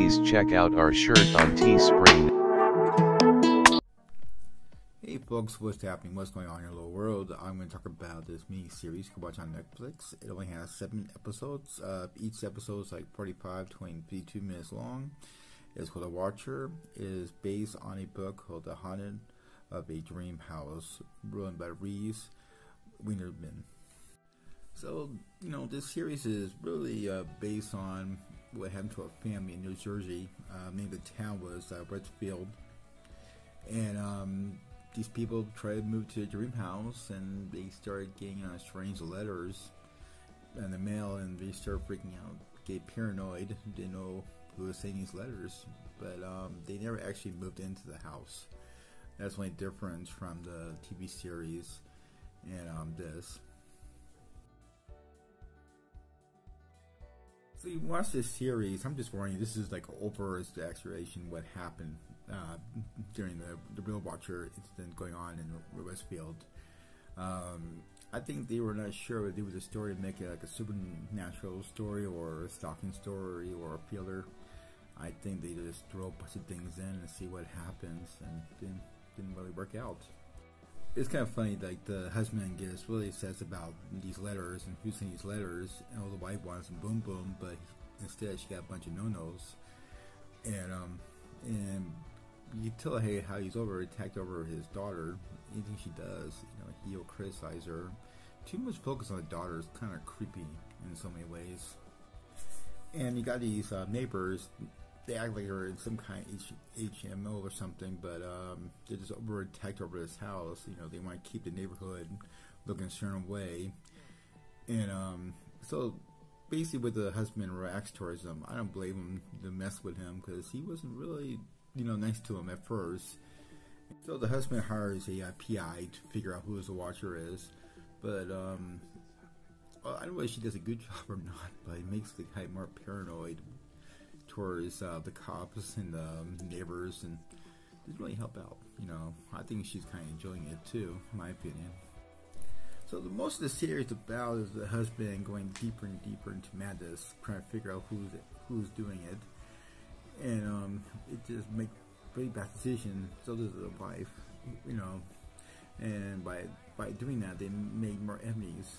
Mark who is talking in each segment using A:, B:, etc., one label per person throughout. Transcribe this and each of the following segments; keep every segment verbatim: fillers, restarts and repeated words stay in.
A: please check out our shirt on Teespring.
B: Hey folks, what's happening? What's going on in your little world? I'm going to talk about this mini series you can watch on Netflix. It only has seven episodes. Uh, each episode is like forty-five, twenty, fifty-two minutes long. It's called The Watcher. It is based on a book called The Haunted of a Dream House, written by Reeves Wiedeman. So, you know, this series is really uh, based on what happened to a family in New Jersey. Uh, named the town was uh, Redfield. And um, these people tried to move to a dream house, and they started getting uh, strange letters in the mail, and they started freaking out, get paranoid, didn't know who was sending these letters, but um, they never actually moved into the house. That's the only difference from the T V series and um, this. So you watch this series, I'm just warning you, this is like over exaggeration what happened uh, during the, the real Watcher incident going on in Westfield. Um, I think they were not sure whether it was a story to make it like a supernatural story or a stalking story or a thriller. I think they just throw a bunch of things in and see what happens, and didn't, didn't really work out. It's kind of funny, like the husband gets really obsessed about these letters and who's sending these letters, and all the wife wants them boom boom, but instead she got a bunch of no-nos, and um, and you tell hey how he's over attacked over his daughter. Anything she does, you know, he'll criticize her. Too much focus on the daughter is kind of creepy in so many ways. And you got these uh, neighbors. They act like they're in some kind of H M O or something, but um, they're just over attacked over this house. You know, they want to keep the neighborhood looking a certain way, and um, so basically, with the husband reacts towards them, I don't blame him to mess with him because he wasn't really, you know, nice to him at first. So the husband hires a uh, P I to figure out who the Watcher is, but um, well, I don't know if she does a good job or not, but it makes the guy more paranoid towards uh, the cops and the um, neighbors, and doesn't really help out. You know, I think she's kind of enjoying it too, in my opinion. So the most of the series about is the husband going deeper and deeper into madness, trying to figure out who's who's doing it, and um, it just makes pretty bad decisions. So does the wife, you know, and by by doing that, they made more enemies.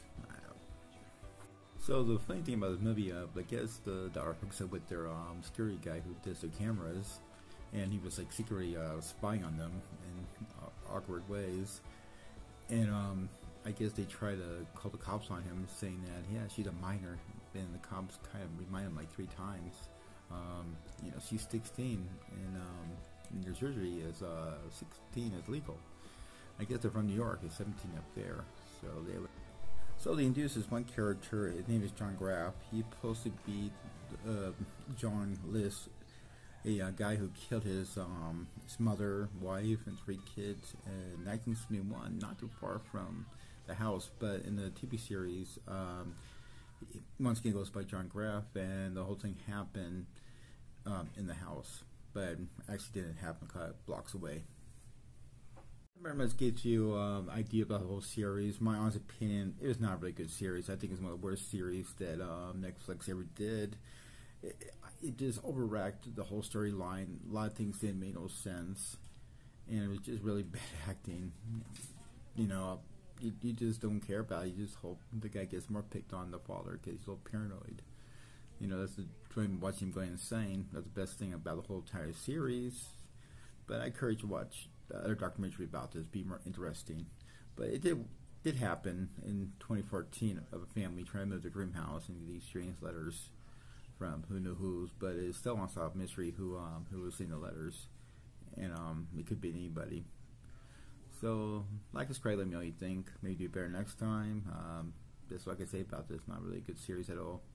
B: So the funny thing about this movie, uh, I guess the daughter hooks up with their um, security guy who does their cameras, and he was like secretly uh, spying on them in uh, awkward ways. And um, I guess they try to call the cops on him, saying that yeah, she's a minor, and the cops kind of remind him like three times. Um, you know, she's sixteen, and um, in New Jersey is uh, sixteen is legal. I guess they're from New York, it's seventeen up there, so they. So they introduce this one character. His name is John Graff. He's supposed to be uh, John List, a uh, guy who killed his um, his mother, wife, and three kids in nineteen seventy-one, not too far from the house. But in the T V series, um, once again goes by John Graff, and the whole thing happened um, in the house, but actually didn't happen a couple blocks away. Very much gives you an um, idea about the whole series. My honest opinion, it was not a really good series. I think it's one of the worst series that um, Netflix ever did. It, it just overacted the whole storyline. A lot of things didn't make no sense, and it was just really bad acting. You know, you, you just don't care about it. You just hope the guy gets more picked on, the father, because he's so paranoid. You know, that's the dream watching him going insane. That's the best thing about the whole entire series. But I encourage you to watch the other documentary about this, be more interesting. But it did did happen in twenty fourteen of a family trying to move their dream house and these strange letters from who knew who's, but it's still unsolved mystery who um who was seeing the letters, and um it could be anybody. So like, subscribe, let me know what you think. Maybe do better next time. Um, that's what I can say about this. Not really a good series at all.